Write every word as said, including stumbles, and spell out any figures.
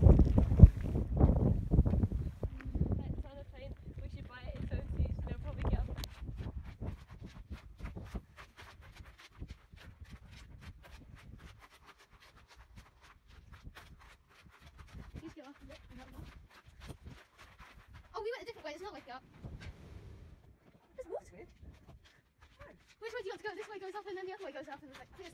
Oh, we went a different way. It's not like up. There's water in. Which way do you want to go? This way goes up and then the other way goes up and it's like, I think